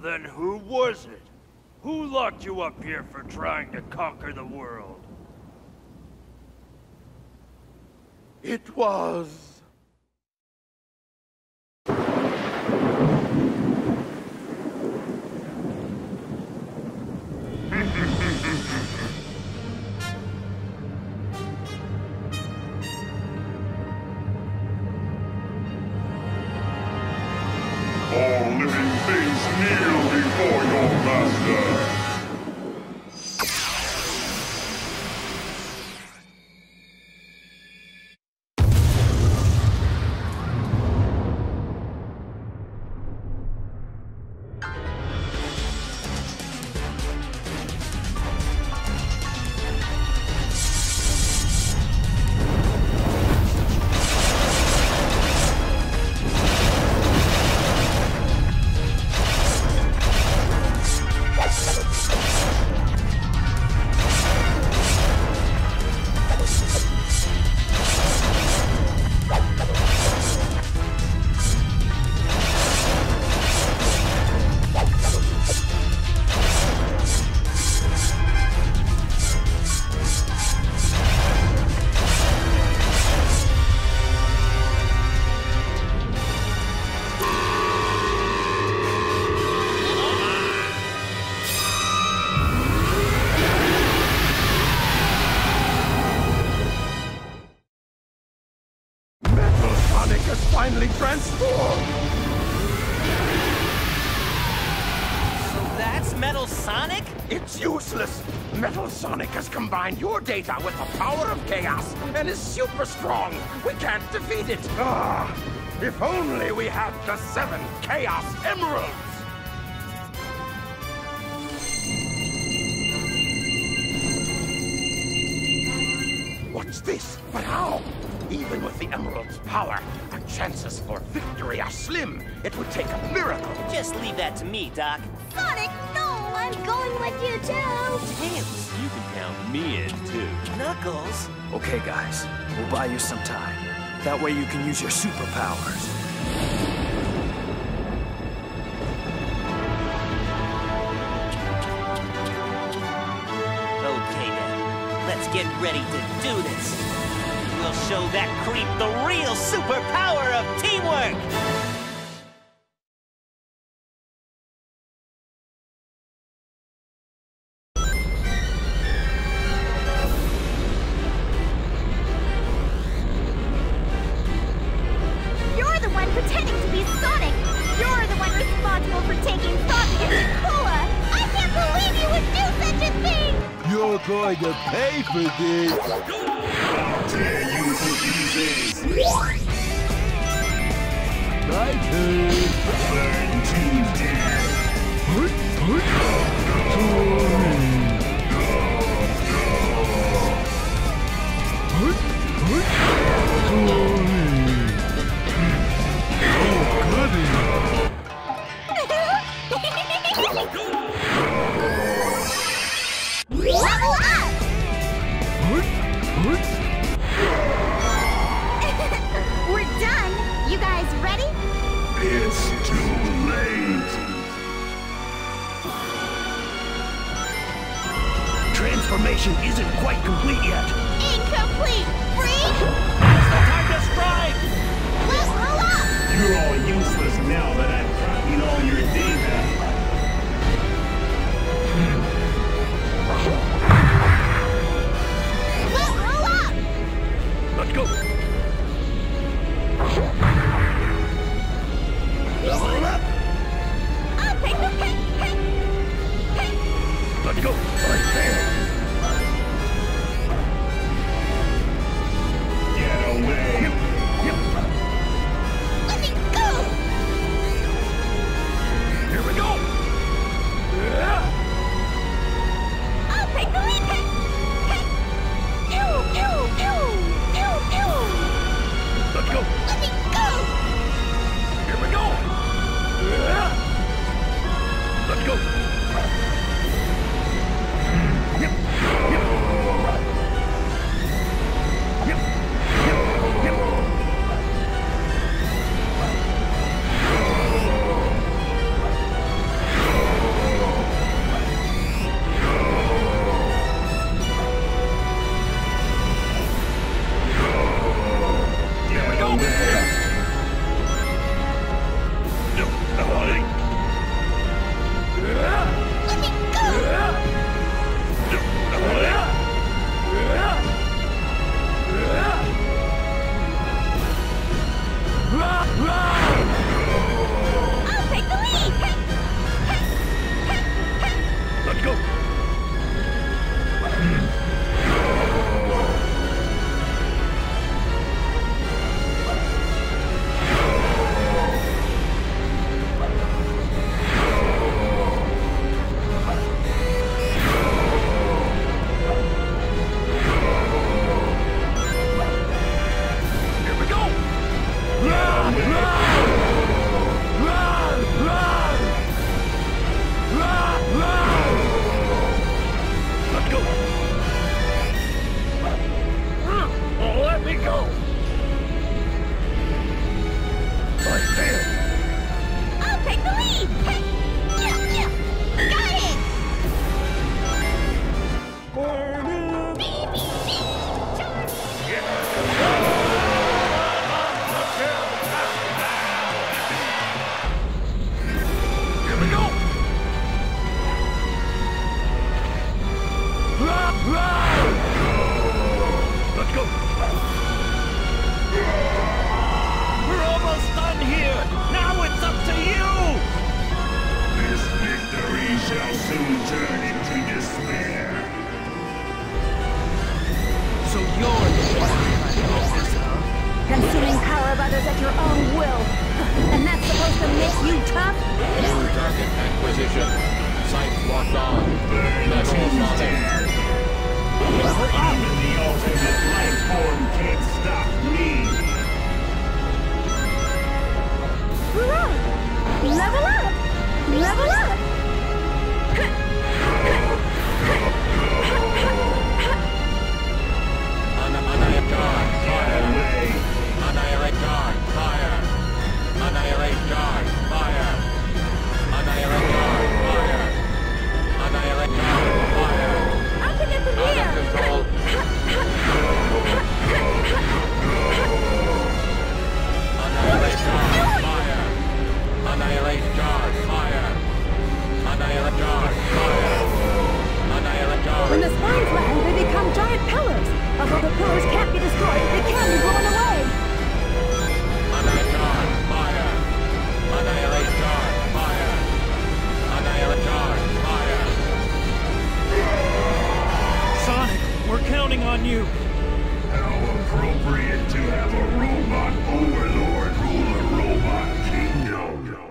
Then who was it? Who locked you up here for trying to conquer the world? It was... All living things kneel before your master. Finally transformed! So that's Metal Sonic? It's useless! Metal Sonic has combined your data with the power of chaos and is super strong! We can't defeat it! Ah! If only we had the 7 Chaos Emeralds! What's this? But how? Even with the Emerald's power, our chances for victory are slim. It would take a miracle. Just leave that to me, Doc. Sonic, no! I'm going with you too! Tails. You can count me in, too. Knuckles. Okay, guys. We'll buy you some time. That way you can use your superpowers. Okay, then. Let's get ready to do this. We'll show that creep the real superpower of teamwork! You're the one pretending to be Sonic! You're the one responsible for taking Sonic and Cola! I can't believe you would do such a thing! You're going to pay for this! How dare you put these in? My turn! Burn to death! Level up! We're done! You guys ready? It's too late! Transformation isn't quite complete yet. Incomplete! Freeze! Time to strike! Level up! You're all useless now that I've copied all your data. Level up! Let's go! Level up! Okay, okay, hey! Hey! Let's go! Right there! Get away! Let me go! Here we go! Okay, go in! Hey! Hey! Ew! Ew! Ew! Ew! Ew! Let's go! Let me go! Here we go! Let's go! Yep. Let's go! We're almost done here! Now it's up to you! This victory shall soon turn into despair. So you're the one behind all this, huh? Consuming power of others at your own will. And that's supposed to make you tough? New target acquisition. Sight locked on. Metalsonic. Even the ultimate life form can't stop me. Hurrah! Level up! Level up! Annihilate guard. Fire. Annihilate guard. Fire. Annihilate guard. Fire. Annihilate guard. Fire. Annihilate guard. Fire. I can get from here! Control. Annihilate guard. Fire. Annihilate guard. Fire. Annihilate guard. Fire. Annihilate guard. When the spines land, they become giant pillars. Although the pillars can't be destroyed, they can be blown away. Annihilate guard. Fire. Annihilate guard. Fire. Annihilate guard. Fire. Sonic, we're counting on you. How appropriate to have a robot overlord rule a robot kingdom.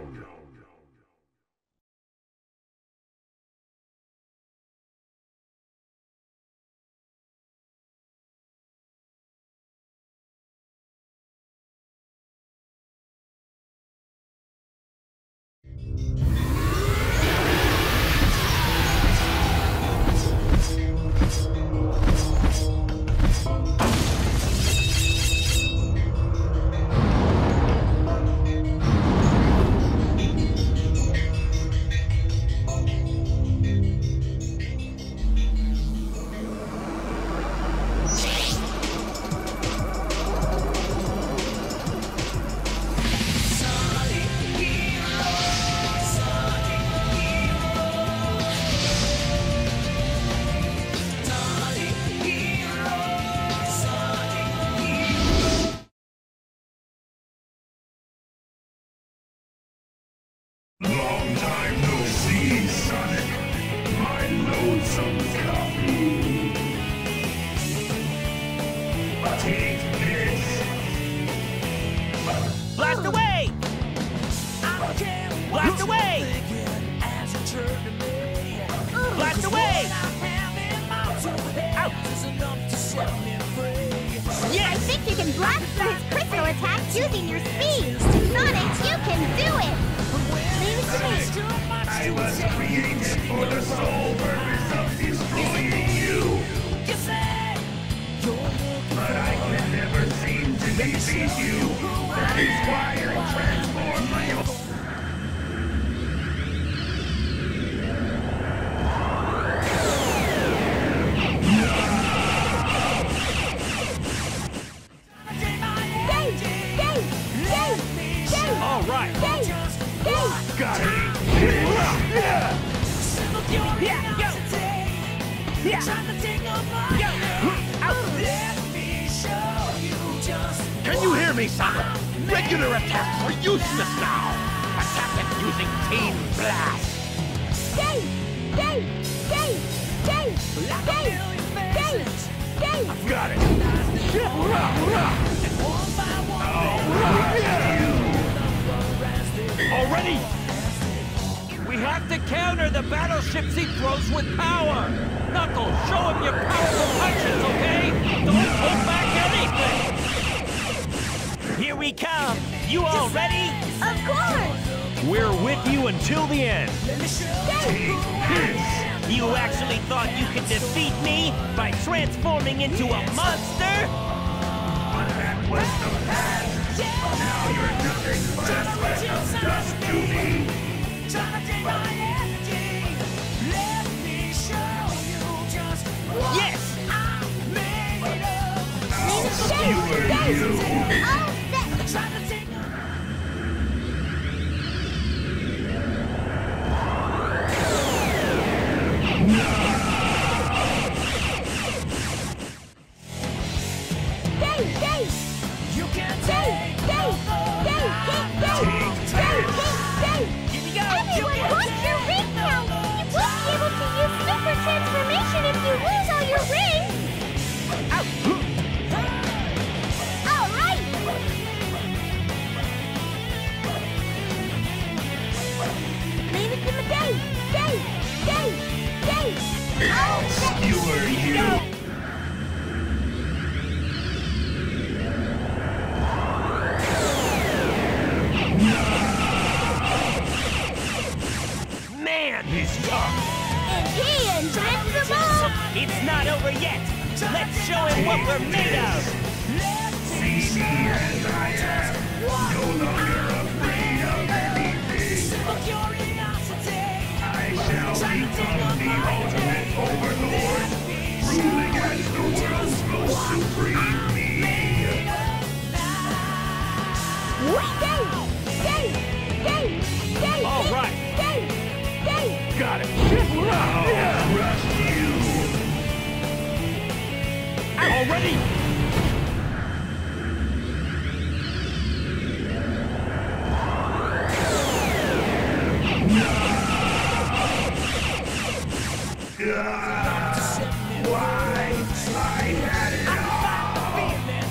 Long time no see, Sonic. My lonesome copy. Take this. Blast away! Blast away! Blast away! Out! I think you can blast through his crystal attacks using your speed. Sonic, you can do it! Leave it to me. I was created for the sole purpose of destroying you. But I can never seem to defeat you. That is why I transform my own. All right! Got it. Can you hear me, Sonic? Regular attacks are useless now. Attack it using Team Blast. Got it. Already? We have to counter the battleships he throws with power! Knuckles, show him your powerful punches, okay? Don't hold back anything! Here we come! You all ready? Of course! We're with you until the end. You actually thought you could defeat me by transforming into a monster? But that was the past. Now you're nothing but a speck of dust to me. Yes! Skewer you. All set! It's not over yet! Let's show him what we're made of! See me as I am, no longer afraid of anything. I shall become the ultimate overlord, ruling as the world's most supreme being. All right. Got it. I'll crush you. Already? Why? I had it all.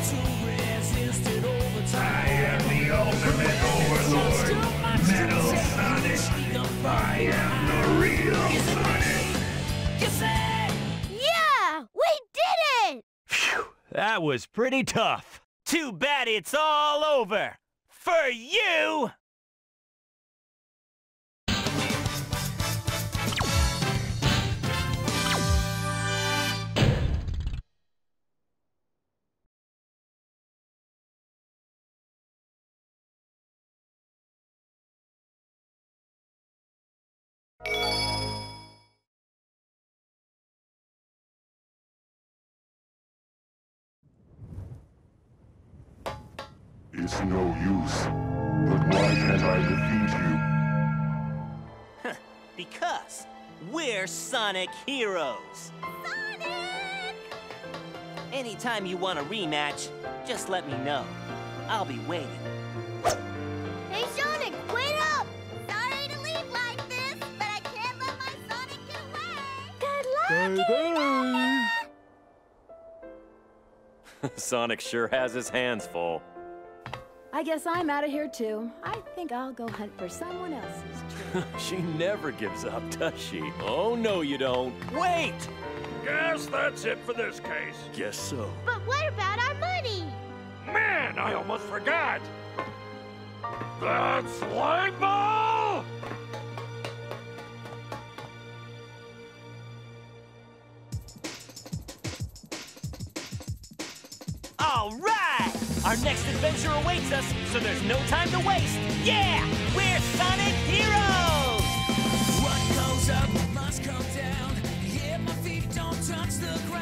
I am the ultimate overlord, Metal Sonic. I am the real Sonic. Yeah! We did it! Phew, that was pretty tough. Too bad it's all over! For you! It's no use. But why can't I defeat you? Because we're Sonic heroes. Sonic! Anytime you want a rematch, just let me know. I'll be waiting. Hey, Sonic, wait up! Sorry to leave like this, but I can't let my Sonic get away. Good luck, Eva! Sonic sure has his hands full. I guess I'm out of here too. I think I'll go hunt for someone else's treasure. She never gives up, does she? Oh, no, you don't. Wait! Guess that's it for this case. Guess so. But what about our money? Man, I almost forgot. That slime ball! All right! Our next adventure awaits us, so there's no time to waste. Yeah! We're Sonic heroes! What goes up must come down. Yeah, my feet don't touch the ground.